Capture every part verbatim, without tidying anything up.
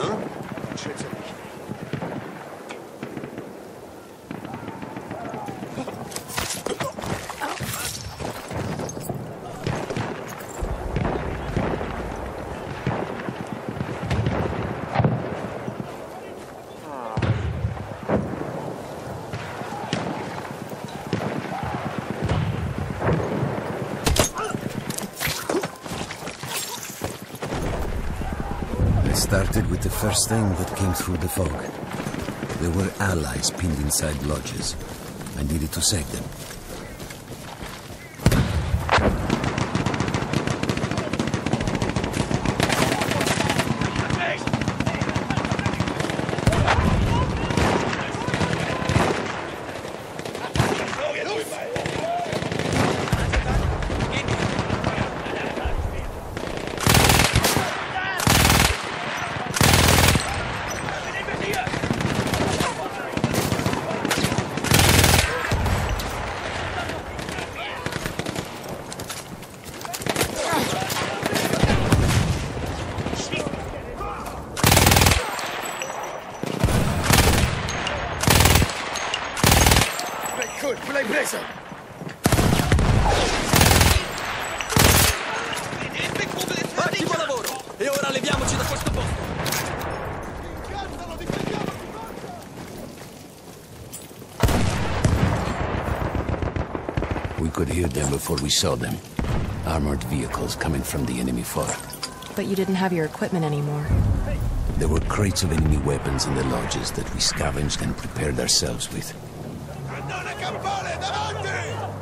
Started with the first thing that came through the fog. There were allies pinned inside lodges. I needed to save them. L'hai presa! Ottimo lavoro! E ora leviamoci da questo posto! We could hear them before we saw them. Armored vehicles coming from the enemy far. But you didn't have your equipment anymore. There were crates of enemy weapons in the lodges that we scavenged and prepared ourselves with. Campone, davanti!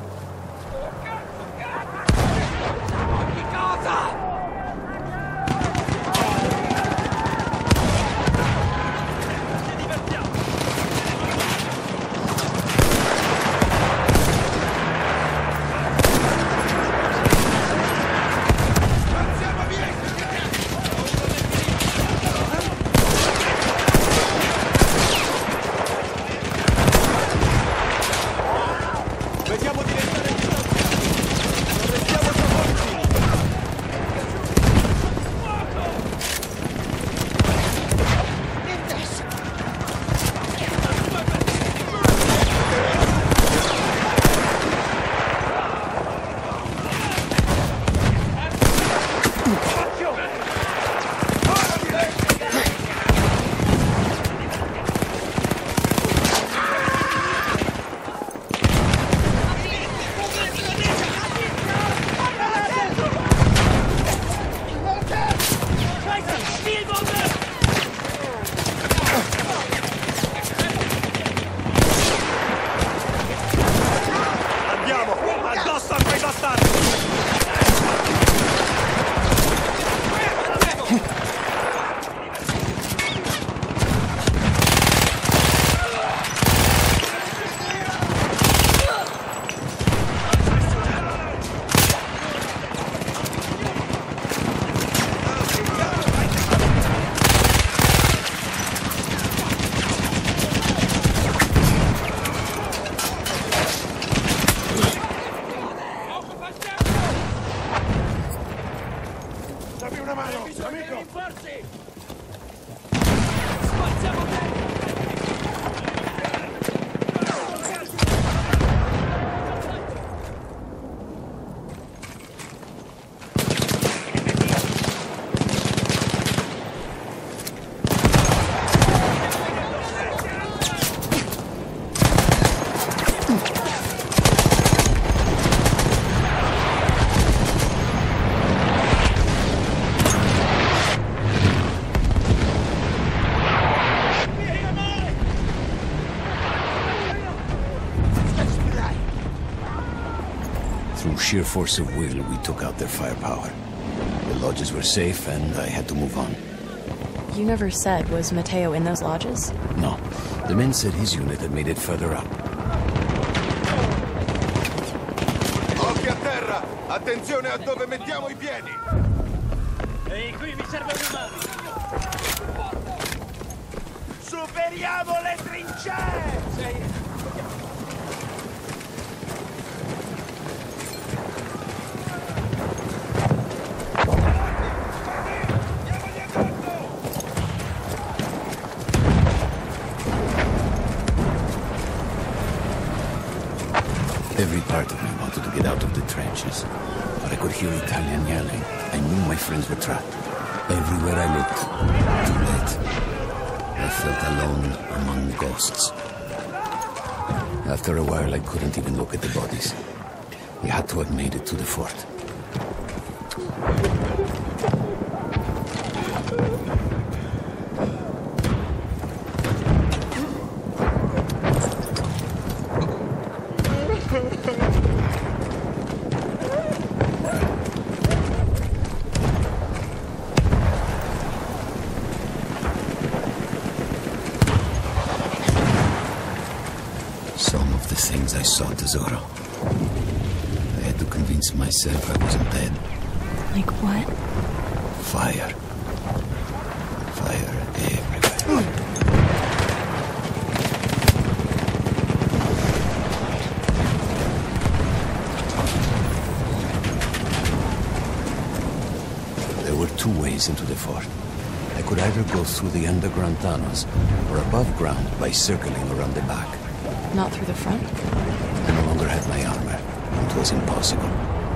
Through sheer force of will, we took out their firepower. The lodges were safe, and I had to move on. You never said, was Matteo in those lodges? No. The men said his unit had made it further up. Occhi a terra! Attenzione a dove mettiamo i piedi! Ehi, qui mi serve una mano! Superiamo le trincee! Sei... Every part of me wanted to get out of the trenches, but I could hear Italian yelling. I knew my friends were trapped. Everywhere I looked, too late. I felt alone among ghosts. After a while, I couldn't even look at the bodies. We had to have made it to the fort. Some of the things I saw, Tesoro. I had to convince myself I wasn't dead. Like what? Fire. Fire everywhere. There were two ways into the fort. I could either go through the underground tunnels, or above ground by circling around the back. Not through the front? I no longer had my armor. It was impossible.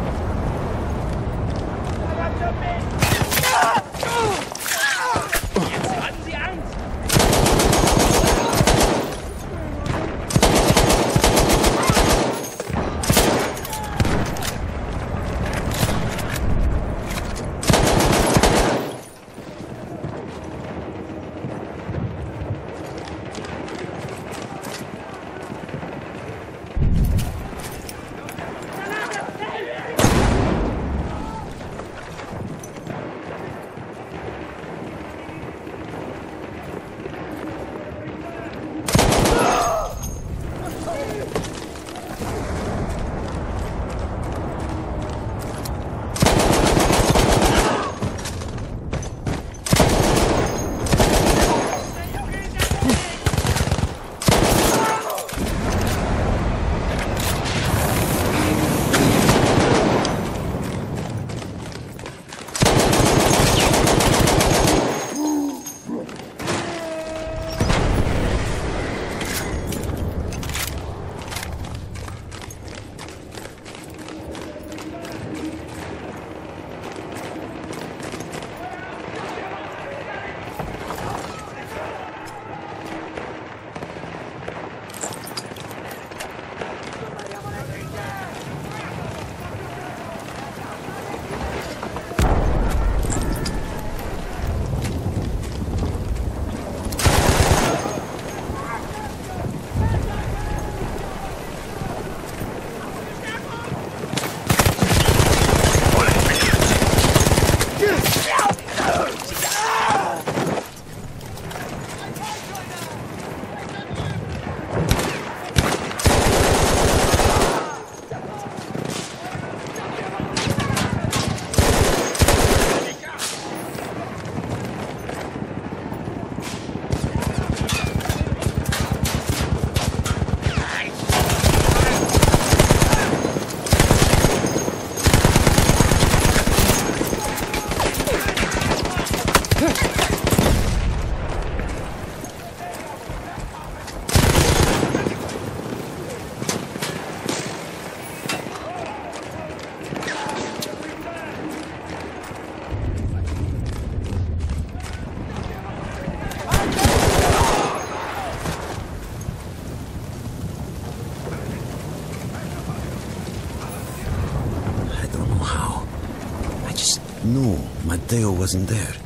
No, Matteo wasn't there.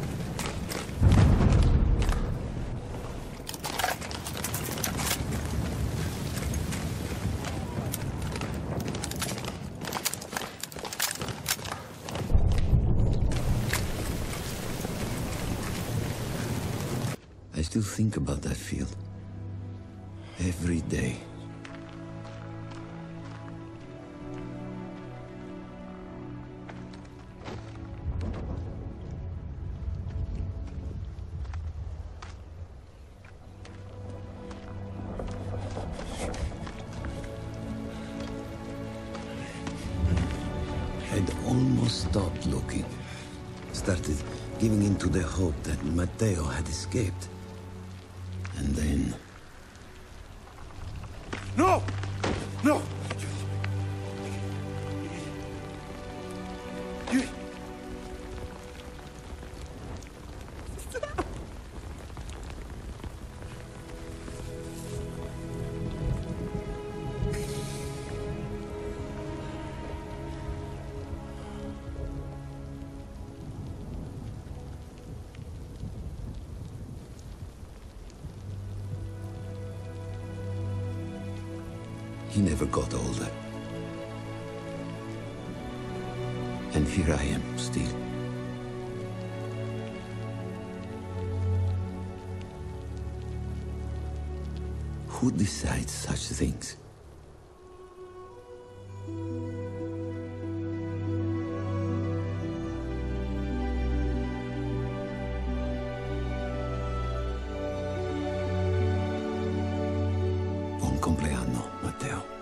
I still think about that field. Every day. I'd almost stopped looking. Started giving in to the hope that Matteo had escaped. And then... No! No! He never got older. And here I am, still. Who decides such things? Buon compleanno, Matteo.